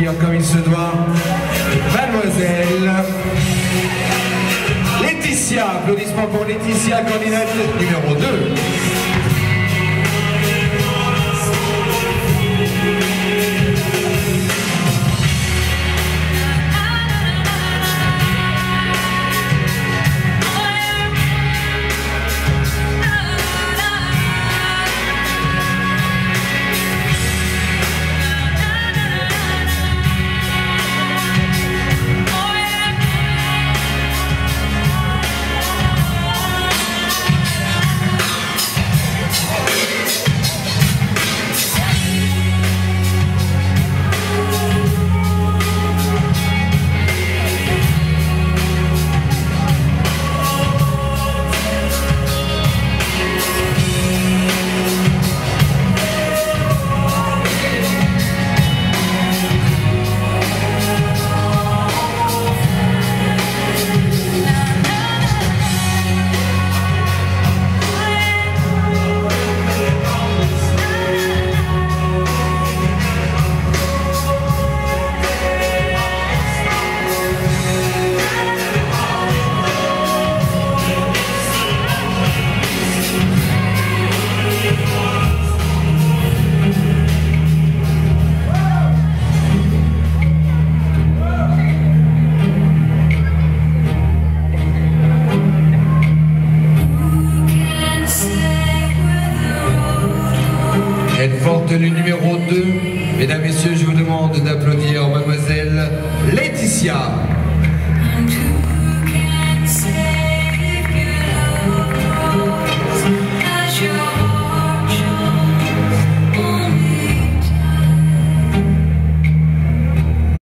accueillir comme il se doit Mademoiselle Laetitia. Applaudissements pour Laetitia, candidate numéro 2. Elle porte le numéro 2. Mesdames, Messieurs, je vous demande d'applaudir Mademoiselle Laetitia.